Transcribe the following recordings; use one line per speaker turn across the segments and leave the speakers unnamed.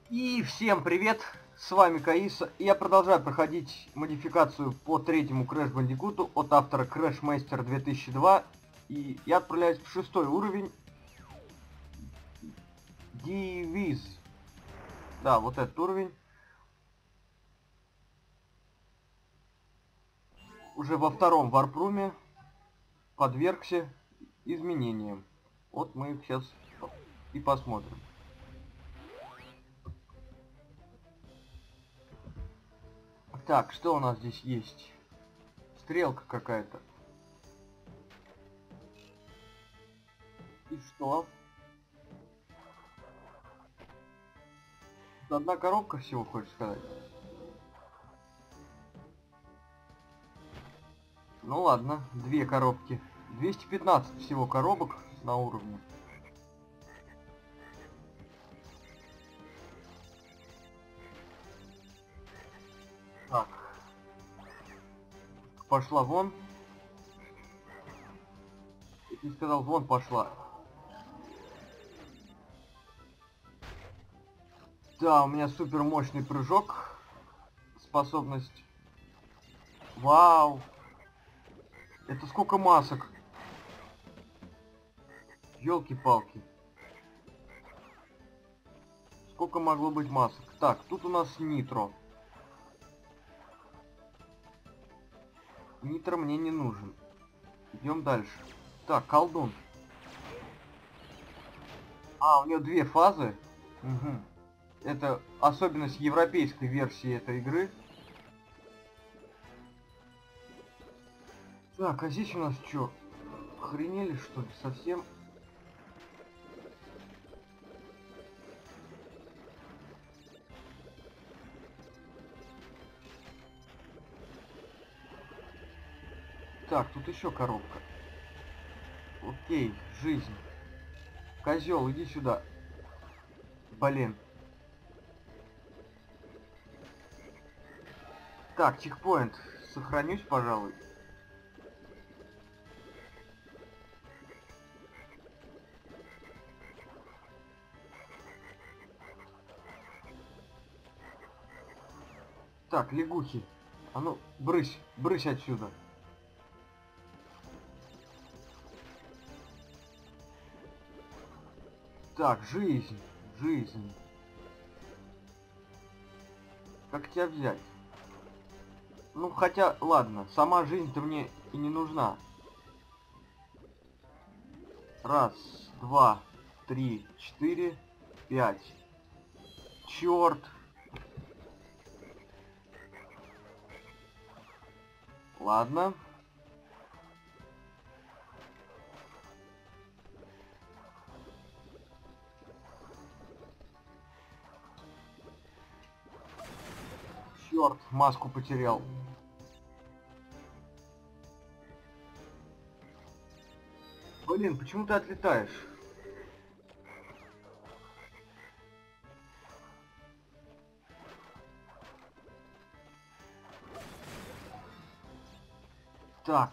И всем привет, с вами Каиса, и я продолжаю проходить модификацию по третьему Crash Bandicoot от автора Crash Master 2002, и я отправляюсь в 6-й уровень Diviz. Да, вот этот уровень. Уже во втором варпруме подвергся изменениям. Вот мы их сейчас и посмотрим. Так, что у нас здесь есть? Стрелка какая-то. И что? Тут одна коробка всего, хочешь сказать? Ну ладно, две коробки. 215 всего коробок на уровне. Так. Пошла вон. Я не сказал, вон пошла. Да, у меня супер мощный прыжок. Способность. Вау. Это сколько масок? Ёлки-палки. Сколько могло быть масок? Так, тут у нас нитро. Нитро мне не нужен. Идем дальше. Так, колдун. А, у него две фазы. Угу. Это особенность европейской версии этой игры. Так, а здесь у нас что? Охренели, что ли? Совсем? Так, тут еще коробка. Окей, жизнь. Козел, иди сюда. Блин. Так, чекпоинт. Сохранюсь, пожалуй. Так, лягухи. А ну, брысь, брысь отсюда. Так, жизнь, жизнь. Как тебя взять? Ну, хотя, ладно, сама жизнь-то мне и не нужна. Раз, два, три, четыре, пять. Черт. Ладно. Черт, маску потерял. Блин, почему ты отлетаешь? Так.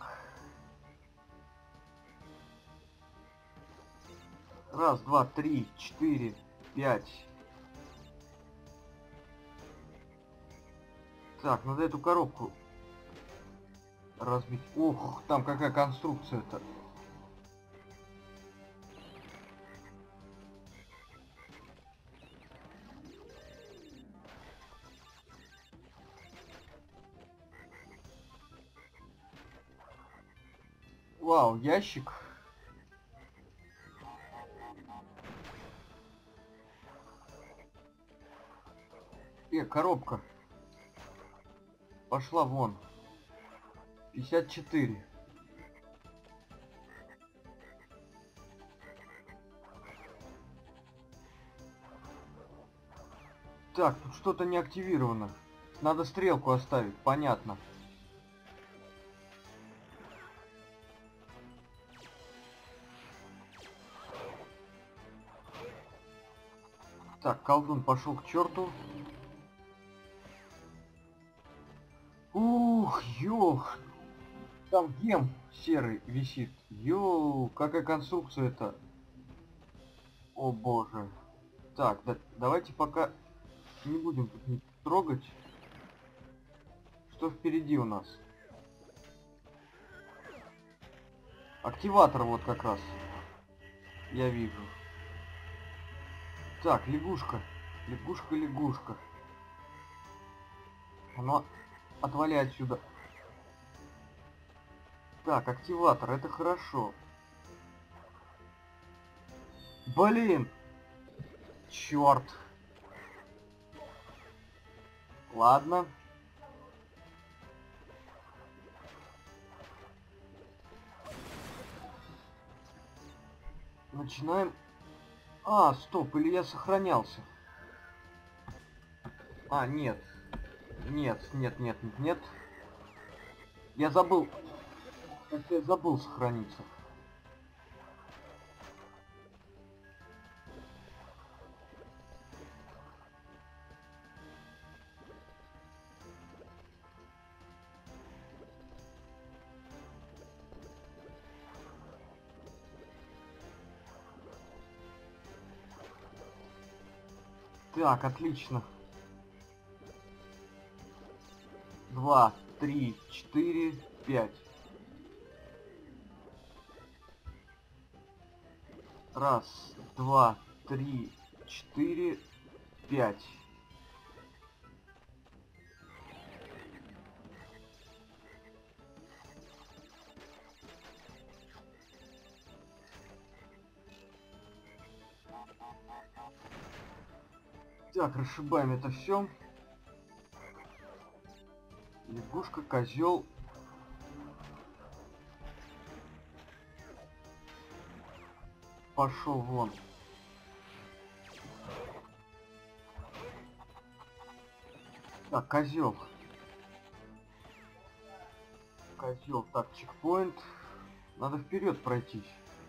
Раз, два, три, четыре, пять. Так, надо эту коробку разбить. Ух, там какая конструкция-то. Вау, ящик. Коробка. Пошла вон. 54. Так, тут что-то не активировано. Надо стрелку оставить, понятно. Так, колдун пошел к черту. Ух, ёх. Там гем серый висит. Йоу, какая конструкция это. О боже. Так, давайте пока Не будем тут трогать. Что впереди у нас? Активатор вот как раз. Я вижу. Так, лягушка. Лягушка, лягушка. Оно... Отвали отсюда. Так, активатор, это хорошо. Блин! Черт. Ладно. Начинаем. А, стоп, или я сохранялся? А, нет. Нет, нет, нет, нет, нет. Я забыл. Я забыл сохраниться. Так, отлично. 2, 3, 4, 5. Раз, два, три, 4, 5. Так, расшибаем это все. Лягушка, козел. Пошел вон. Так, козел. Козел. Так, чекпоинт. Надо вперед пройтись.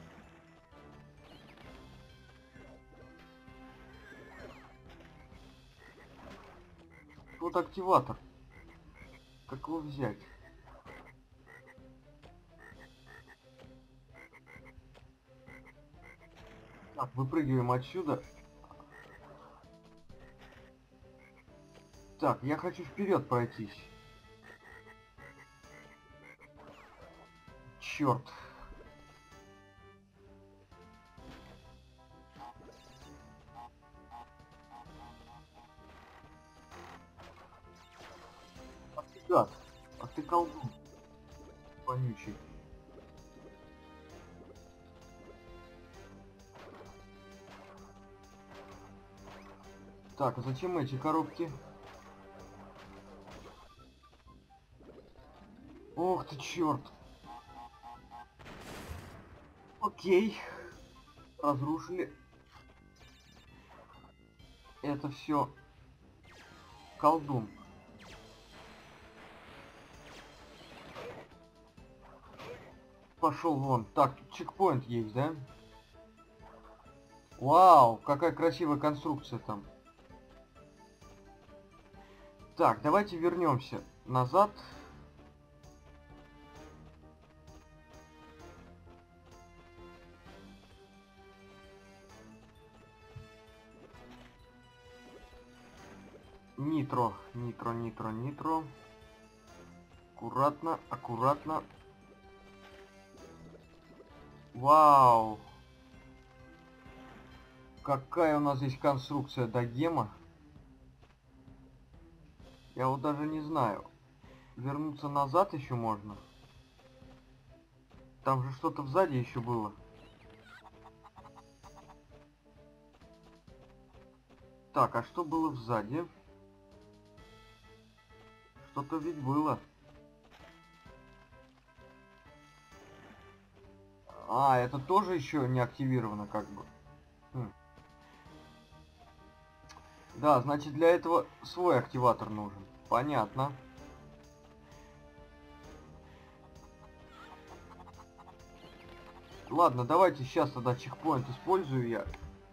Вот активатор. Как его взять? Так, выпрыгиваем отсюда. Так, я хочу вперед пройтись. Черт. Ах ты гад. Ах ты колдун. Вонючий. Так, а зачем эти коробки? Ох ты черт. Окей. Разрушили. Это все колдун. Пошел вон. Так, тут чекпоинт есть, да? Вау, какая красивая конструкция там. Так, давайте вернемся назад. Нитро, нитро, нитро, нитро. Аккуратно, аккуратно. Вау. Какая у нас здесь конструкция догема. Я вот даже не знаю. Вернуться назад еще можно. Там же что-то сзади еще было. Так, а что было сзади? Что-то ведь было. А, это тоже еще не активировано, как бы. Да, значит, для этого свой активатор нужен. Понятно. Ладно, давайте сейчас тогда чекпоинт использую я.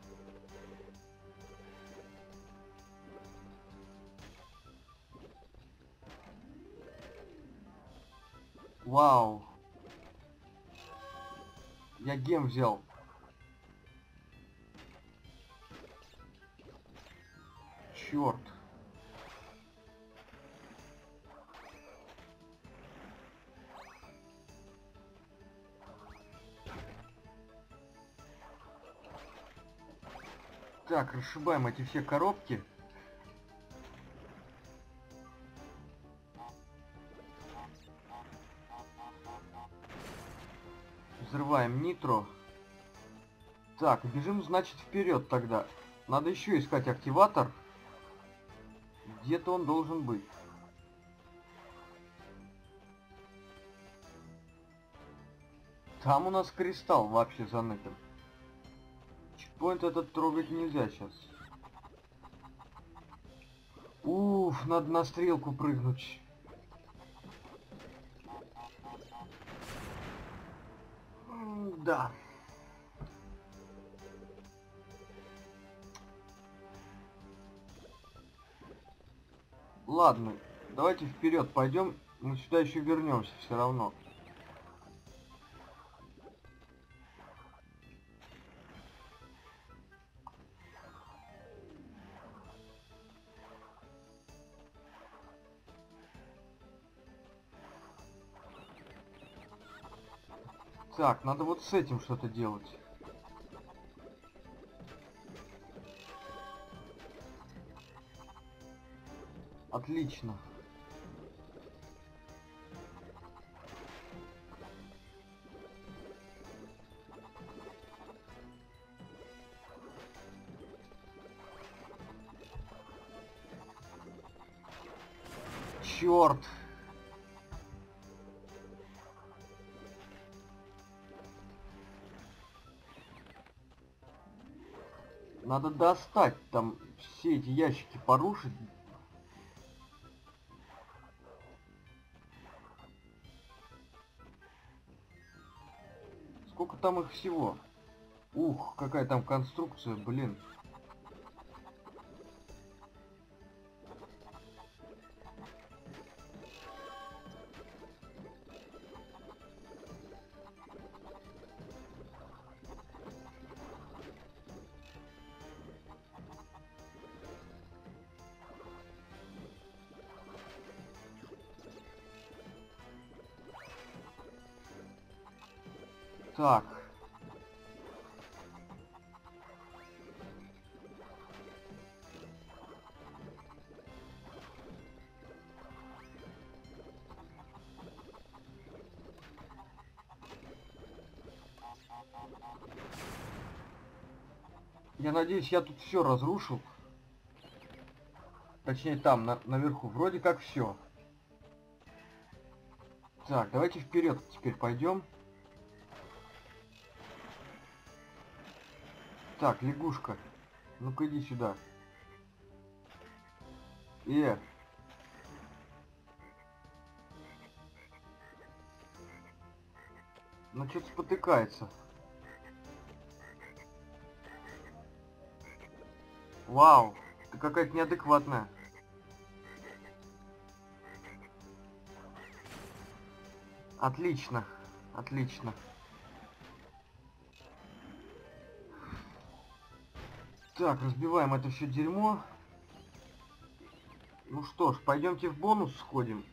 Вау. Я гем взял. Черт. Так, расшибаем эти все коробки. Взрываем нитро. Так, бежим, значит, вперед тогда. Надо еще искать активатор. Где-то он должен быть. Там у нас кристалл вообще заныкан. Чекпоинт этот трогать нельзя сейчас. Уф, надо на стрелку прыгнуть. Да. Ладно, давайте вперед пойдем. Мы сюда еще вернемся все равно. Так, надо вот с этим что-то делать. Отлично. Черт. Надо достать там все эти ящики, порушить. Сколько там их всего? Ух, какая там конструкция, блин. Так. Я надеюсь, я тут все разрушил. Точнее, там, наверху. Вроде как все. Так, давайте вперед теперь пойдем. Так, лягушка. Ну-ка иди сюда. Ну что-то спотыкается. Вау, ты какая-то неадекватная. Отлично, отлично. Так, разбиваем это все дерьмо. Ну что ж, пойдемте в бонус сходим.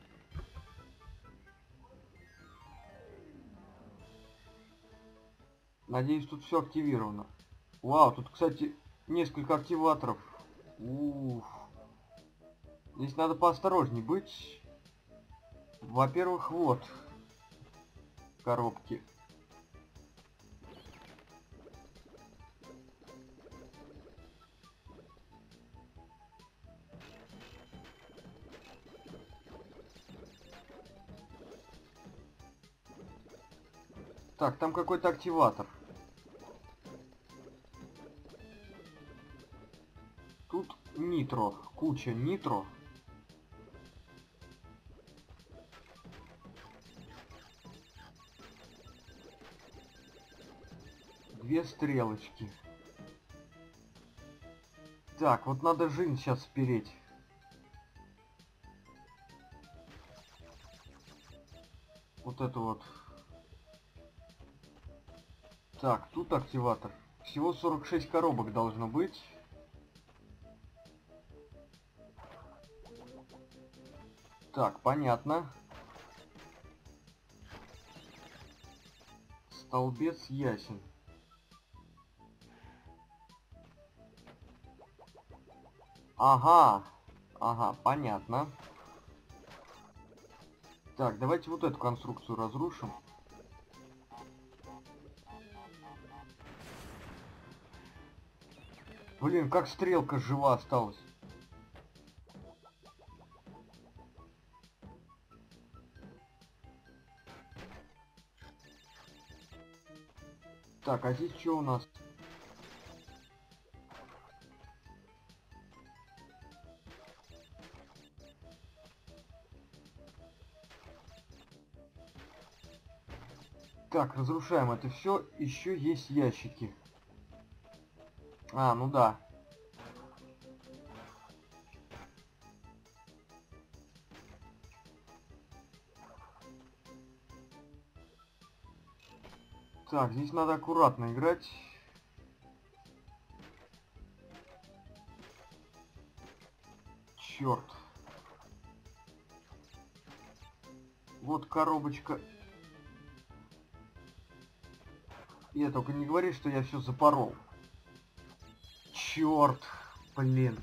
Надеюсь, тут все активировано. Вау, тут, кстати, несколько активаторов. Уф. Здесь надо поосторожней быть. Во-первых, вот коробки. Так, там какой-то активатор. Тут нитро, куча нитро. Две стрелочки. Так, вот надо Жин сейчас спереть. Вот это вот. Так, тут активатор. Всего 46 коробок должно быть. Так, понятно. Столбец ясен. Ага. Ага, понятно. Так, давайте вот эту конструкцию разрушим. Блин, как стрелка жива осталась. Так, а здесь что у нас? Так, разрушаем это все. Еще есть ящики. А, ну да. Так, здесь надо аккуратно играть. Черт. Вот коробочка. И только не говори, что я все запорол. Черт. Блин.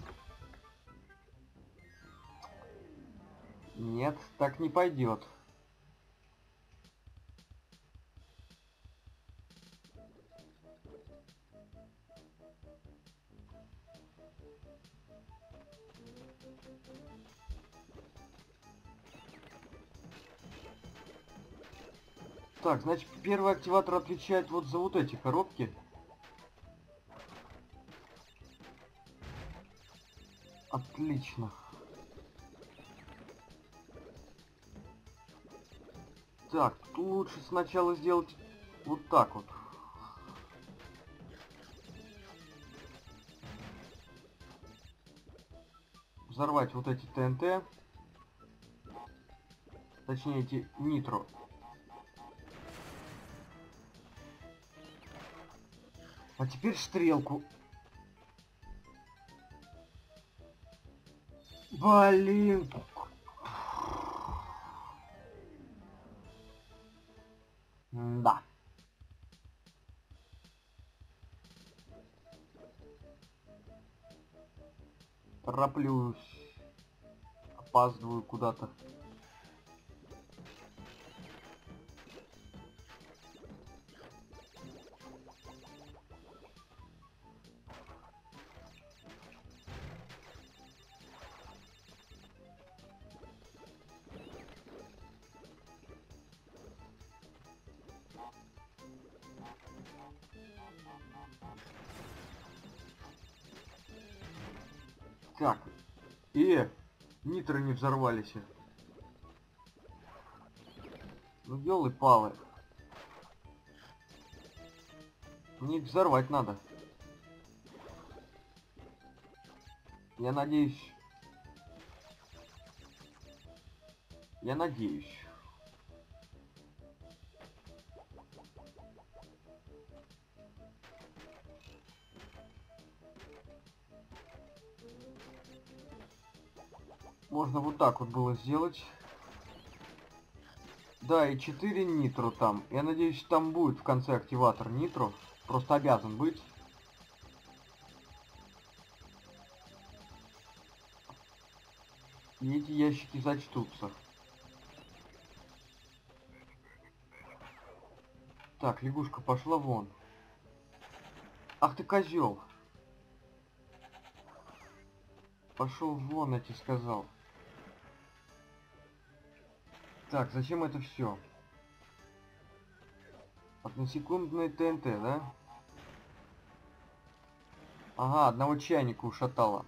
Нет, так не пойдет. Так, значит, первый активатор отвечает вот за вот эти коробки. Отлично. Так, тут лучше сначала сделать вот так вот. Взорвать вот эти ТНТ. Точнее, эти нитро. А теперь стрелку. Блин. Да. Тороплюсь. Опаздываю куда-то. Так. Нитро не взорвались. Ну, ёлы-палы. Мне их взорвать надо. Я надеюсь. Я надеюсь. Можно вот так вот было сделать. Да, и 4 нитро там. Я надеюсь, там будет в конце активатор нитро. Просто обязан быть. И эти ящики зачтутся. Так, лягушка пошла вон. Ах ты козел. Пошел вон, я тебе сказал. Так, зачем это все? Односекундные ТНТ, да? Ага, одного чайника ушатало.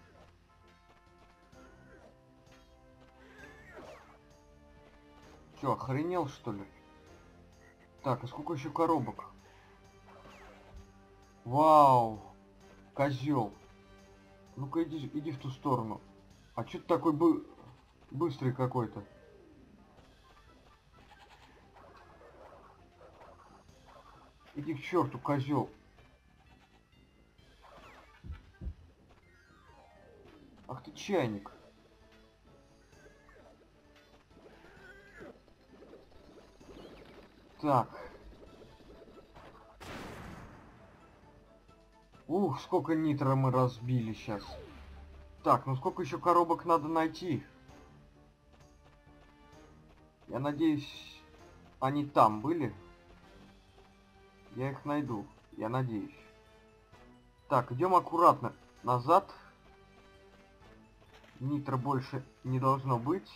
Че, охренел что ли? Так, а сколько еще коробок? Вау! Козел. Ну-ка иди в ту сторону. А что ты такой быстрый какой-то? Иди к черту, козел. Ах ты чайник. Так. Ух, сколько нитро мы разбили сейчас. Так, ну сколько еще коробок надо найти? Я надеюсь, они там были. Я их найду, я надеюсь. Так, идем аккуратно назад. Нитро больше не должно быть.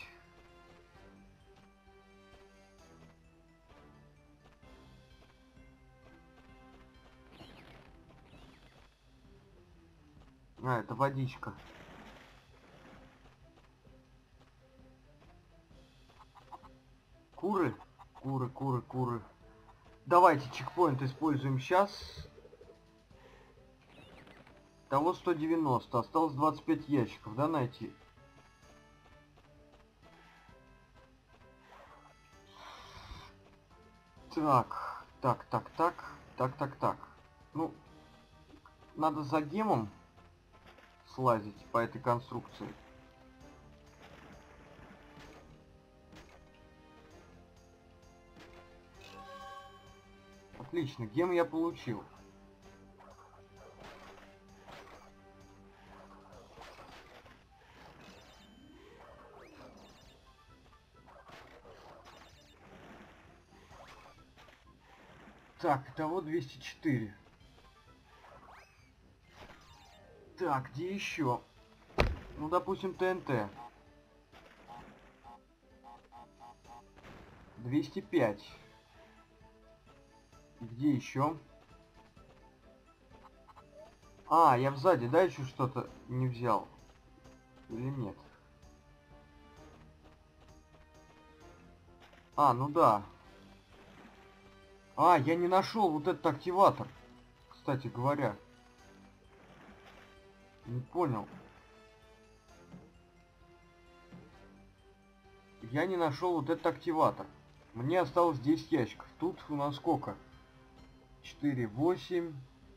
А, это водичка. Куры? Куры, куры, куры. Давайте чекпоинт используем сейчас. Того 190. Осталось 25 ящиков, да, найти? Так, так, так, так, так, так, так. Ну, надо за гемом слазить по этой конструкции. Отлично, гем я получил. Так, итого 204. Так, где еще? Ну, допустим, ТНТ. 205. Где еще? А, я сзади, да, еще что-то не взял? Или нет? А, ну да. А, я не нашел вот этот активатор. Кстати говоря. Не понял. Я не нашел вот этот активатор. Мне осталось 10 ящиков. Тут у нас сколько? 4, 8.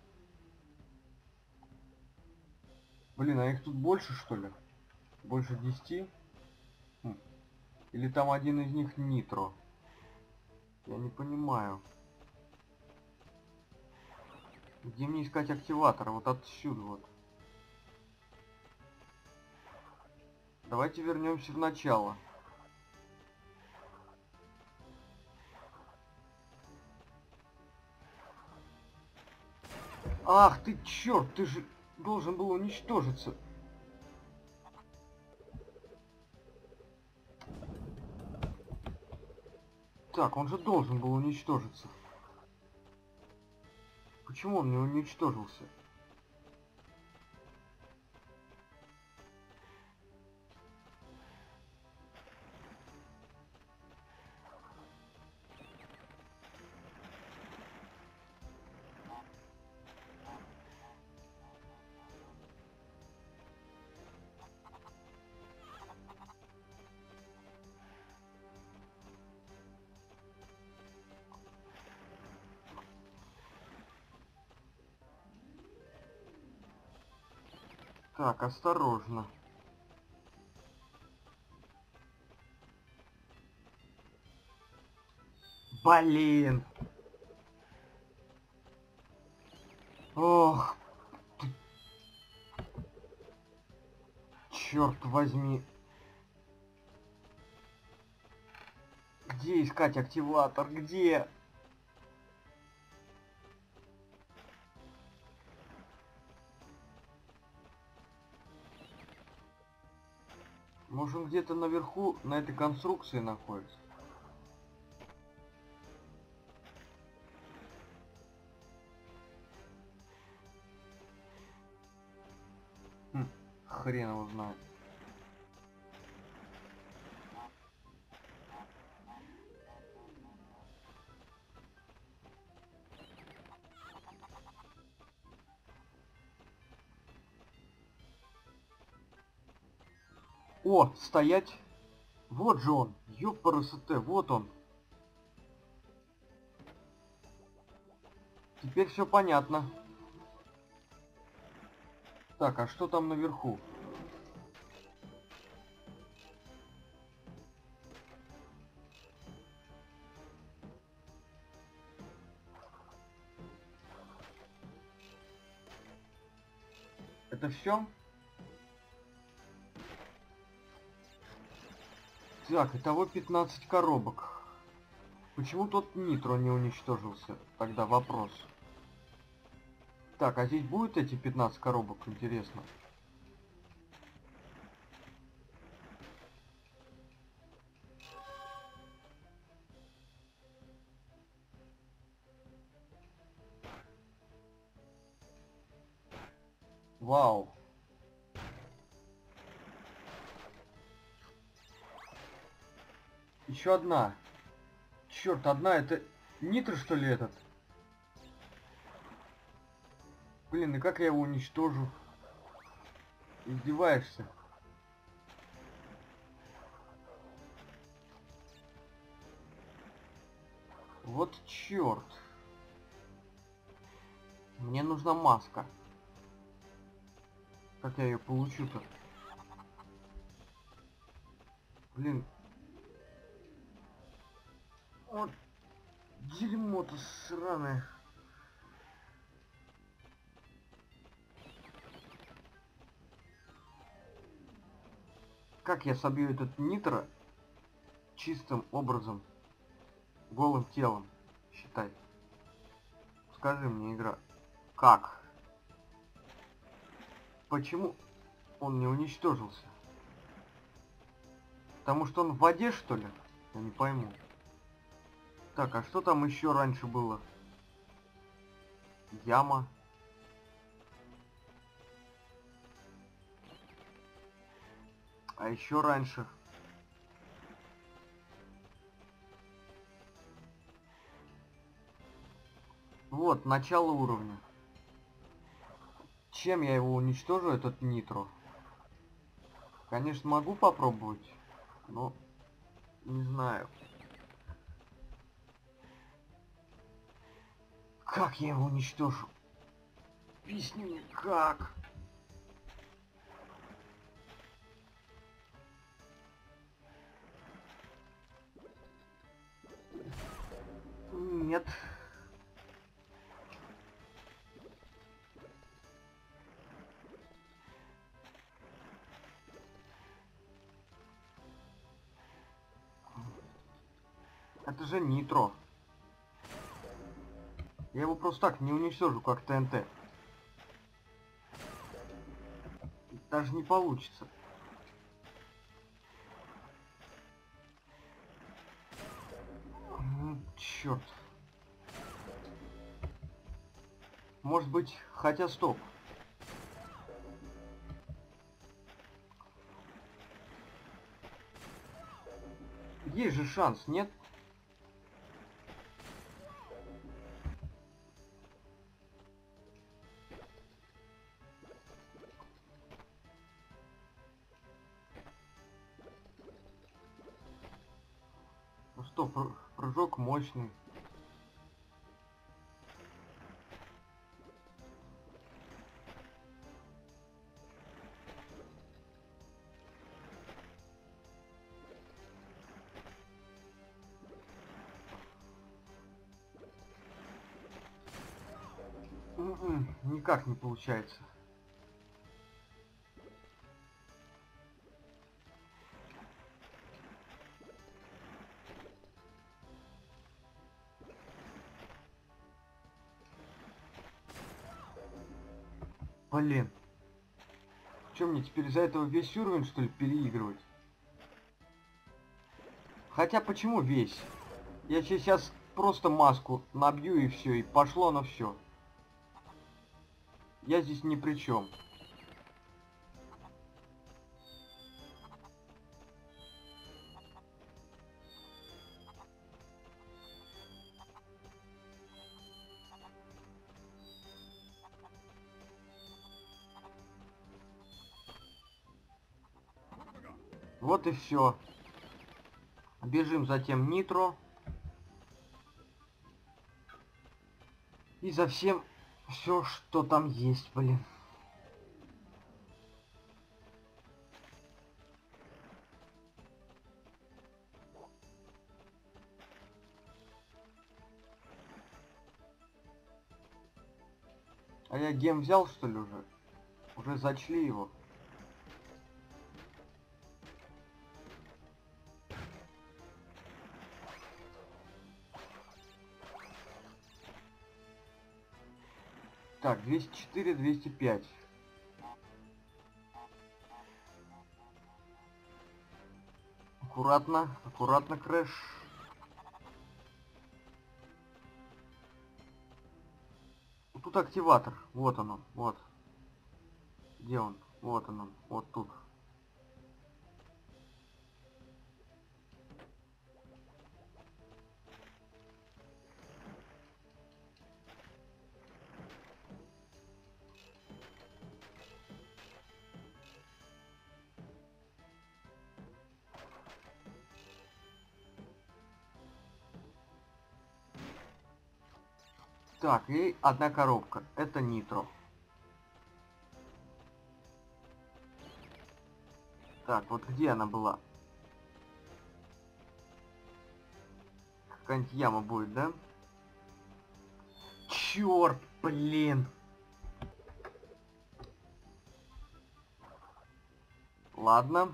Блин, а их тут больше, что ли? Больше 10? Или там один из них нитро? Я не понимаю. Где мне искать активатор? Вот отсюда вот. Давайте вернемся в начало. Ах ты черт, ты же должен был уничтожиться. Так, он же должен был уничтожиться. Почему он не уничтожился? Так, осторожно. Блин. Ох. Ты... Черт возьми. Где искать активатор? Где? Может, он где-то наверху на этой конструкции находится? Хрен его знает. О, стоять. Вот же он. Ёпарасоте, вот он. Теперь все понятно. Так, а что там наверху? Это все? Так, итого 15 коробок. Почему тот нитро не уничтожился? Тогда вопрос. Так, а здесь будут эти 15 коробок, интересно? Вау. Еще одна. Черт, одна, это нитро, что ли, этот? Блин, и как я его уничтожу? Издеваешься? Вот черт. Мне нужна маска. Как я ее получу-то? Блин. Вот дерьмо-то сраное. Как я собью этот нитро чистым образом, голым телом, считай. Скажи мне, игра, как? Почему он не уничтожился? Потому что он в воде, что ли? Я не пойму. Так, а что там еще раньше было? Яма. А еще раньше. Вот, начало уровня. Чем я его уничтожу, этот нитро? Конечно, могу попробовать, но не знаю. Как я его уничтожу? Объясни мне, как? Нет. Это же нитро. Я его просто так не уничтожу, как ТНТ. Даже не получится. Черт. Может быть, хотя стоп. Есть же шанс, нет? Ну что, прыжок мощный. Никак не получается. Блин. Чем мне теперь из-за этого весь уровень, что ли, переигрывать? Хотя почему весь? Я сейчас просто маску набью и все, и пошло на все. Я здесь ни при чем. Вот и все. Бежим затем нитро. И за всем все, что там есть, блин. А я гем взял, что ли, уже? Уже зачли его. Так, 204, 205. Аккуратно, аккуратно, Крэш. Тут активатор. Вот он, вот. Где он? Вот он, вот тут. Так, и одна коробка. Это нитро. Так, вот где она была? Какая-нибудь яма будет, да? Черт, блин. Ладно.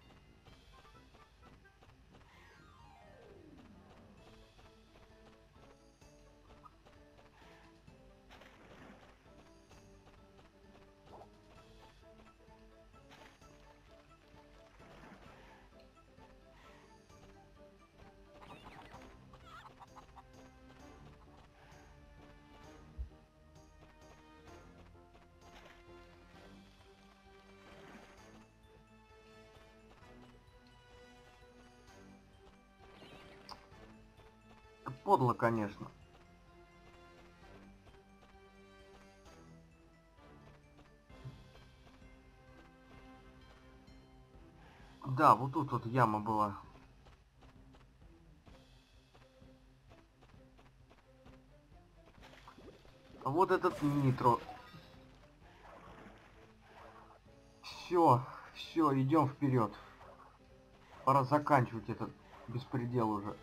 Подло, конечно. Да, вот тут вот яма была. А вот этот нитро. Все, все, идем вперед. Пора заканчивать этот беспредел уже.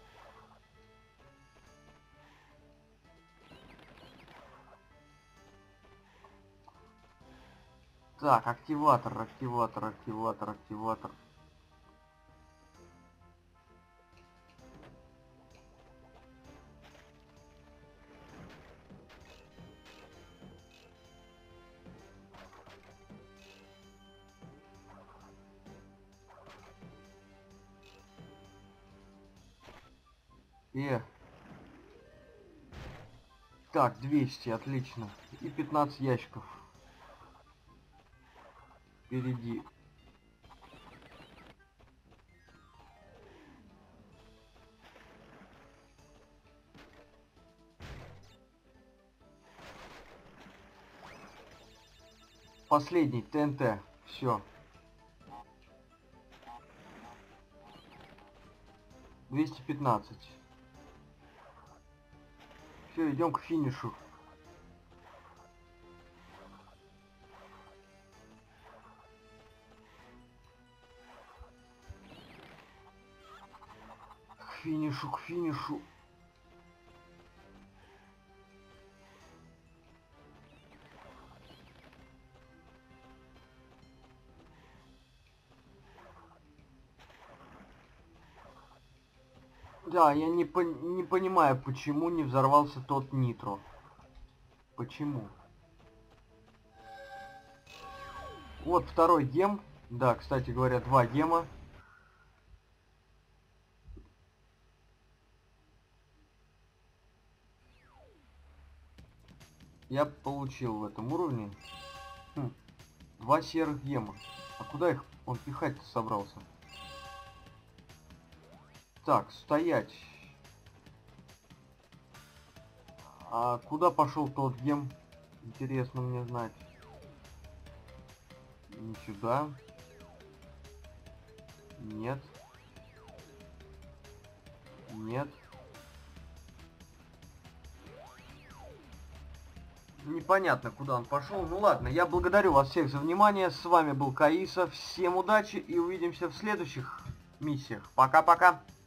Так, активатор, активатор, активатор, активатор. Так, 200, отлично. И 15 ящиков. Впереди. Последний ТНТ. Все. 215. Все, идем к финишу. К финишу, к финишу. Да, я не понимаю, почему не взорвался тот нитро. Почему? Вот второй гем. Да, кстати говоря, 2 гема. Я получил в этом уровне. 2 серых гема. А куда их он пихать-то собрался? Так, стоять. А куда пошел тот гем? Интересно мне знать. Не сюда. Нет. Нет. Непонятно, куда он пошел. Ну ладно, я благодарю вас всех за внимание. С вами был Каиса. Всем удачи и увидимся в следующих миссиях. Пока-пока.